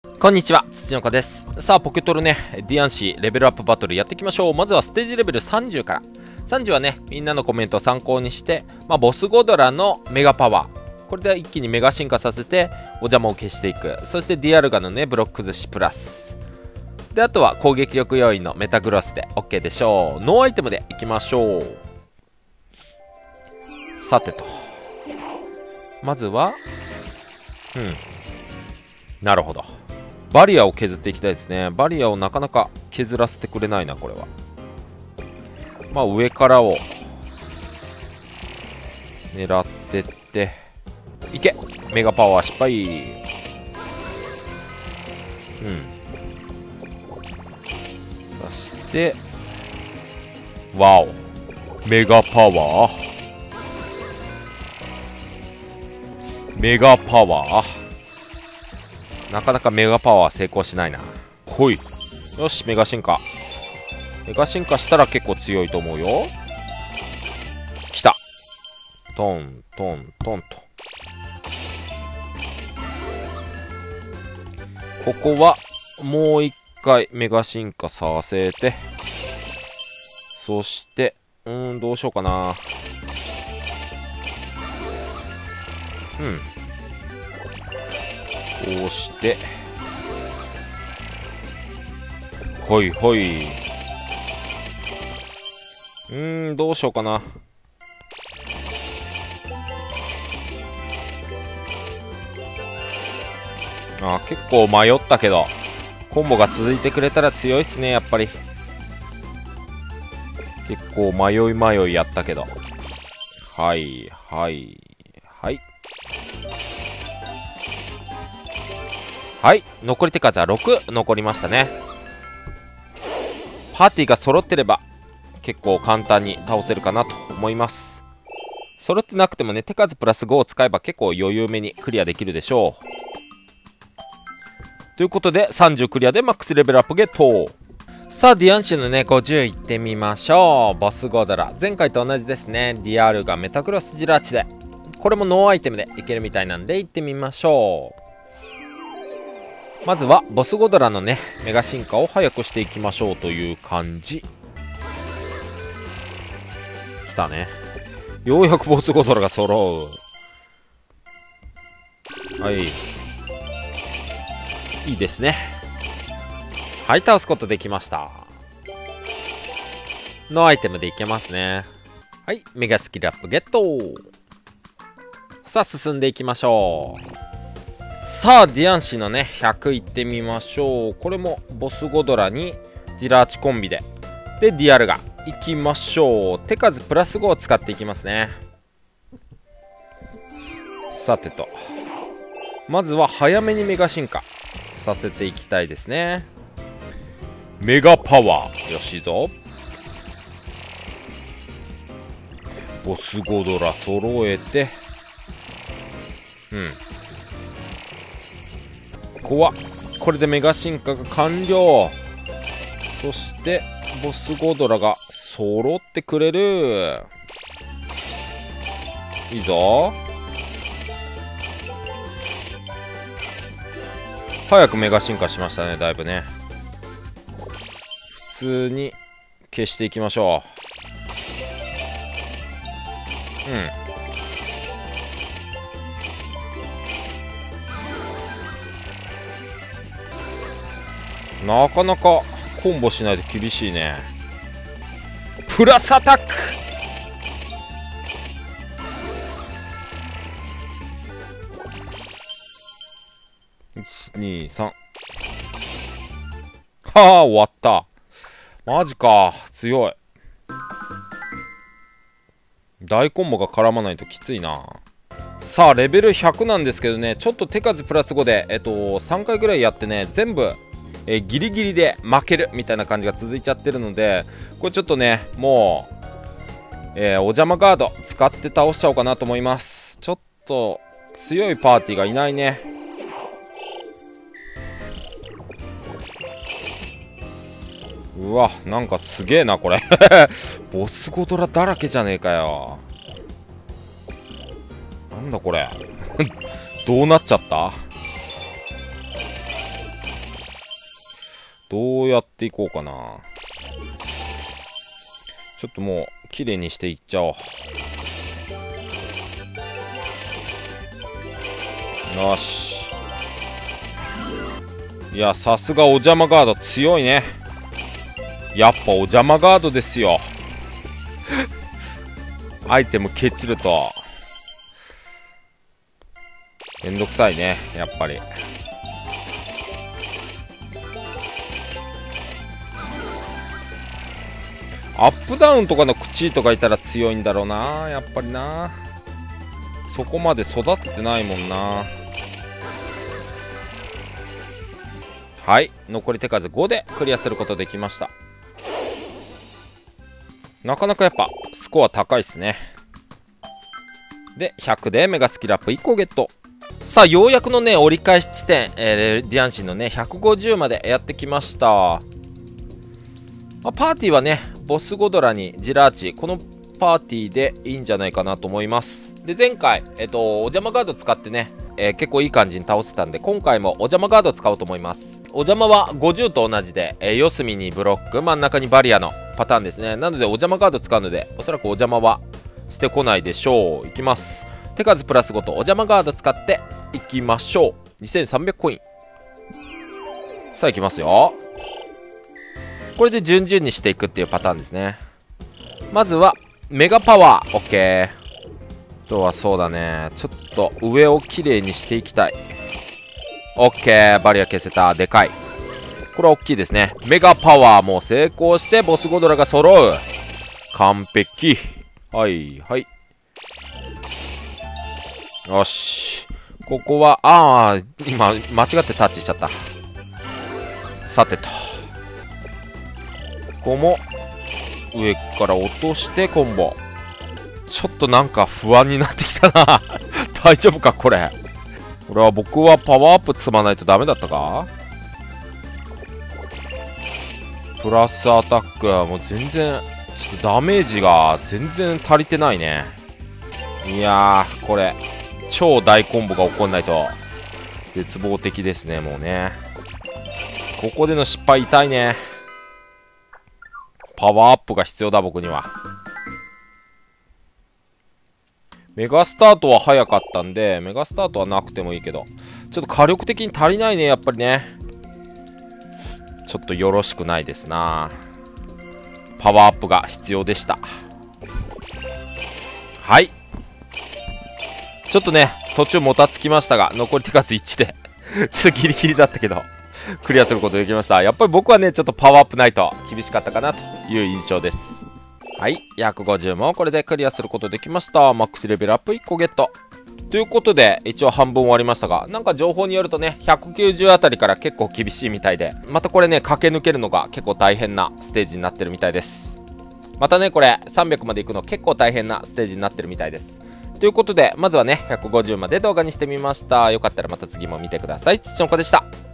こんにちは、土の子です。さあ、ポケトルね、ディアンシーレベルアップバトルやっていきましょう。まずはステージレベル30から。30はね、みんなのコメントを参考にして、ボスゴドラのメガパワー。これで一気にメガ進化させて、お邪魔を消していく。そしてディアルガのね、ブロック寿司プラス。で、あとは攻撃力要因のメタグロスで OK でしょう。ノーアイテムでいきましょう。さてと。まずは、なるほど。バリアを削っていきたいですね。バリアをなかなか削らせてくれないな、これは。上からを狙ってって。いけ！メガパワー失敗。そして、ワオ！メガパワー。メガパワー。なかなかメガパワー成功しないな。ほい。よし、メガ進化。メガ進化したら結構強いと思うよ。きた。トントントンと。ここはもう一回メガ進化させて。そして、どうしようかな。こうしてほいほい。どうしようかな。結構迷ったけどコンボが続いてくれたら強いっすね。やっぱり結構迷いやったけど、はいはいはいはい、残り手数は6残りましたね。パーティーが揃ってれば結構簡単に倒せるかなと思います。揃ってなくてもね、手数プラス5を使えば結構余裕めにクリアできるでしょう。ということで30クリアでマックスレベルアップゲット。さあ、ディアンシュのね50いってみましょう。ボスゴドラ前回と同じですね。ディアルガメタクロスジラーチで、これもノーアイテムでいけるみたいなんでいってみましょう。まずはボスゴドラのねメガ進化を早くしていきましょうという感じ。きたね。ようやくボスゴドラが揃う。はい、いいですね。はい、倒すことできました。のアイテムでいけますね。はい、メガスキルアップゲット。さあ進んでいきましょう。さあ、ディアンシーのね100いってみましょう。これもボスゴドラにジラーチコンビでディアルガいきましょう。手数プラス5を使っていきますね。さてと、まずは早めにメガ進化させていきたいですね。メガパワー、よしぞ。ボスゴドラ揃えて、これでメガ進化が完了。そしてボスゴドラが揃ってくれる。いいぞ。早くメガ進化しましたね。だいぶね。普通に消していきましょう。なかなかコンボしないと厳しいね。プラスアタック。123。はあ、終わった。マジか、強い。大コンボが絡まないときついな。さあ、レベル100なんですけどね、ちょっと手数プラス5で3回ぐらいやってね、全部ギリギリで負けるみたいな感じが続いちゃってるので、これちょっとねもう、お邪魔ガード使って倒しちゃおうかなと思います。ちょっと強いパーティーがいないね。うわ、なんかすげえなこれボスゴドラだらけじゃねえかよ。なんだこれどうなっちゃった。 どうやっていこうかな。ちょっともう綺麗にしていっちゃおう。よし。いや、さすがお邪魔ガード強いね。やっぱお邪魔ガードですよ。アイテムケチるとめんどくさいね、やっぱり。アップダウンとかの口とかいたら強いんだろうな、やっぱりな。そこまで育ててないもんな。はい、残り手数5でクリアすることできました。なかなかやっぱスコア高いっすね。で100でメガスキルアップ1個ゲット。さあようやくのね折り返し地点、ディアンシーのね150までやってきました。パーティーはねボスゴドラにジラーチ、このパーティーでいいんじゃないかなと思います。で前回お邪魔ガード使ってね、結構いい感じに倒せたんで、今回もお邪魔ガード使おうと思います。お邪魔は50と同じで、四隅にブロック、真ん中にバリアのパターンですね。なのでお邪魔ガード使うので、おそらくお邪魔はしてこないでしょう。いきます。手数プラス5とお邪魔ガード使っていきましょう。2300コイン。さあいきますよ。これで順々にしていくっていうパターンですね。まずはメガパワー OK。 あとはそうだね、ちょっと上をきれいにしていきたい。 OK、 バリア消せた。でかい。これは大きいですね。メガパワーも成功してボスゴドラが揃う。完璧。はいはい、よし。ここは今間違ってタッチしちゃった。さてと、ここも上から落としてコンボ。ちょっとなんか不安になってきたな。大丈夫かこれ。これは僕はパワーアップ積まないとダメだったか。プラスアタックはもう全然ちょっとダメージが全然足りてないね。いやー、これ超大コンボが起こんないと絶望的ですね。もうね、ここでの失敗痛いね。パワーアップが必要だ僕には。メガスタートは早かったんで、メガスタートはなくてもいいけど、ちょっと火力的に足りないね、やっぱりね。ちょっとよろしくないですな。パワーアップが必要でした。はい、ちょっとね途中もたつきましたが、残り手数1でちょっとギリギリだったけどクリアすることができました。やっぱり僕はねちょっとパワーアップないと厳しかったかなという印象です。はい、150もこれでクリアすることできました。マックスレベルアップ1個ゲットということで、一応半分終わりましたが、なんか情報によるとね190あたりから結構厳しいみたいで、またこれね駆け抜けるのが結構大変なステージになってるみたいです。またねこれ300まで行くの結構大変なステージになってるみたいです。ということでまずはね150まで動画にしてみました。よかったらまた次も見てください。つちのこでした。